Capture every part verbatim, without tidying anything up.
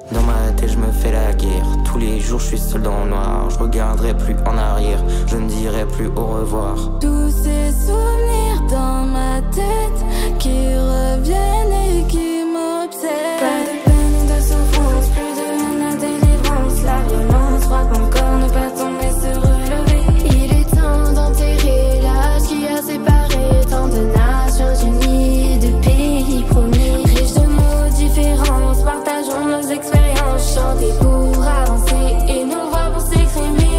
Dans ma tête je me fais la guerre. Tous les jours je suis seul dans le noir. Je regarderai plus en arrière. Je ne dirai plus au revoir. Tous ces souvenirs dans ma tête qui reviennent et qui m'obsèdent. Pas de peine, de souffrance, plus de haine, la délivrance. La violence frappe encore, ne pas tomber, se relever. Il est temps d'enterrer l'âge qui a séparé tant de nations unies, de pays promis. Riches de mots différents, partageons nos expériences. Chanter pour avancer et nos voix pour s'exprimer.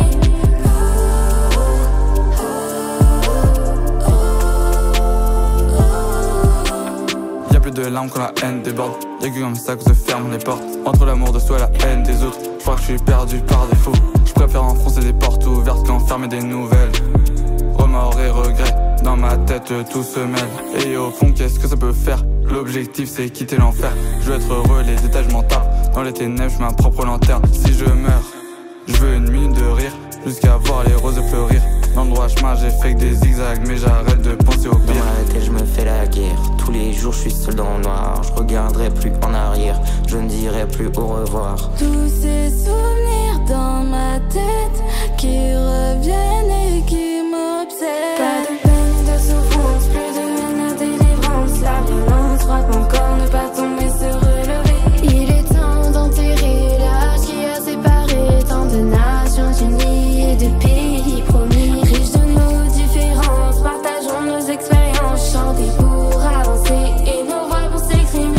De larmes quand la haine déborde. Y'a que comme ça que se ferment les portes. Entre l'amour de soi et la haine des autres, je crois que je suis perdu par défaut. Je préfère enfoncer des portes ouvertes qu'enfermer des nouvelles. Remords et regrets, dans ma tête tout se mêle. Et au fond qu'est-ce que ça peut faire? L'objectif c'est quitter l'enfer. Je veux être heureux, les étages je m'en tape. Dans les ténèbres je ma propre lanterne. Si je meurs, je veux une minute de rire, jusqu'à voir les roses fleurir. Dans le droit chemin j'ai fait que des zigzags, mais j'arrête de penser au pire. Dans ma tête je me fais la guerre. Tous les jours je suis seul dans le noir. Je regarderai plus en arrière. Je ne dirai plus au revoir. Tous ces souvenirs dans ma tête qui reviennent et qui m'obsèdent. Pas de peine, de souffrance, plus de haine, la délivrance. La violence frappe encore, ne pas tomber, se relever. Il est temps d'enterrer l'âge qui a séparé tant de nations unies et de pays promis. Riches de nos différences, partageons nos expériences. Chanter pour avancer et nos voix pour s'exprimer.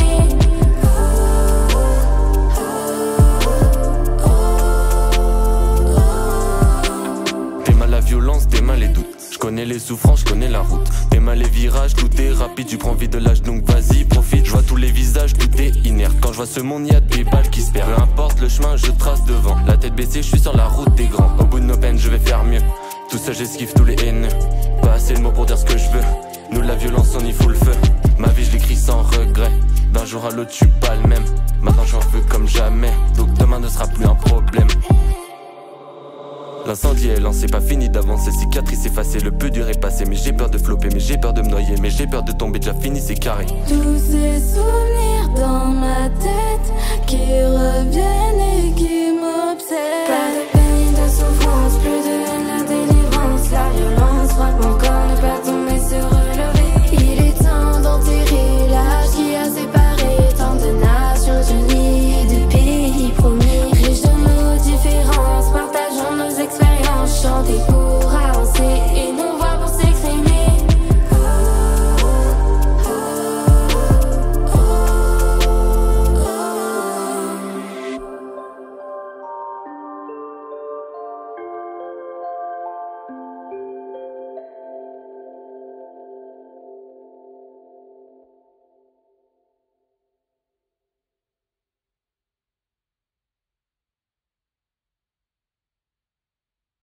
Tes mains la violence, tes mains les doutes. Je connais les souffrances, je connais la route. Tes mains les virages, tout est rapide. Tu prends vite de l'âge donc vas-y profite. Je vois tous les visages, tout est inerte. Quand je vois ce monde y'a des balles qui se perdent. Peu importe le chemin, je trace devant. La tête baissée, je suis sur la route des grands. Au bout de nos peines, je vais faire mieux. Tout ça j'esquive tous les haineux. Pas assez de mots pour dire ce que je veux. Nous la violence on y fout le feu. Ma vie je l'écris sans regret. D'un jour à l'autre je suis pas le même. Maintenant j'en veux comme jamais. Donc demain ne sera plus un problème. L'incendie est lancé, pas fini d'avancer. Cicatrice effacée, le peu dur est passé. Mais j'ai peur de flopper, mais j'ai peur de me noyer. Mais j'ai peur de tomber, déjà fini c'est carré. Tous ces souvenirs dans ma tête qui reviennent et qui m'obsèdent. Pas de peine, de souffrance, plus de haine, la délivrance. La violence frappe encore.